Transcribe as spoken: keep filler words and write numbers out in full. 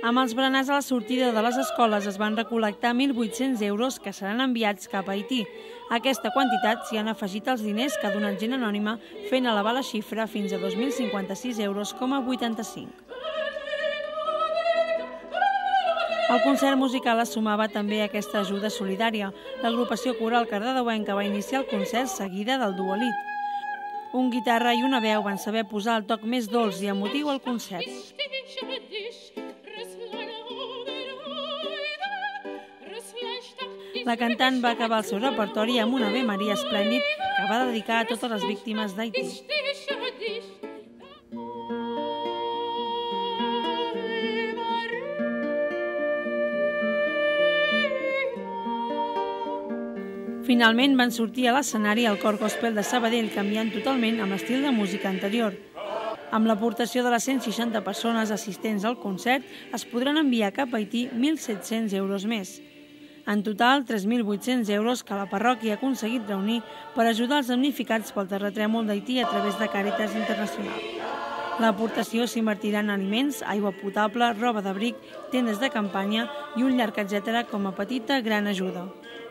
Amb els berenars a la sortida de les escoles es van recol·lectar mil vuit-cents euros que seran enviats cap a Haití. A aquesta quantitat s'hi han afegit els diners que ha donat Gent Anònima, fent elevar la xifra fins a dos mil cinquanta-sis euros coma vuitanta-cinc. El concert musical es sumava també a aquesta ajuda solidària. L'agrupació coral cardedeuenca va iniciar el concert seguida del duelit. Un guitarra i una veu van saber posar el toc més dolç i emotiu al concert. La cantant va acabar el seu repertori amb un Ave Maria esplèndid que va dedicar a totes les víctimes d'Haití. Finalment van sortir a l'escenari el cor gospel de Sabadell, canviant totalment amb l'estil de música anterior. Amb l'aportació de les cent seixanta persones assistents al concert, es podran enviar cap a Haití mil set-cents euros més. En total, tres mil vuit-cents euros que la parròquia ha aconseguit reunir per ajudar els damnificats pel terratrèmol d'Haití a través de Càritas Internacional. L'aportació s'invertirà en aliments, aigua potable, roba d'abric, tendes de campanya i un llarg etcètera com a petita gran ajuda.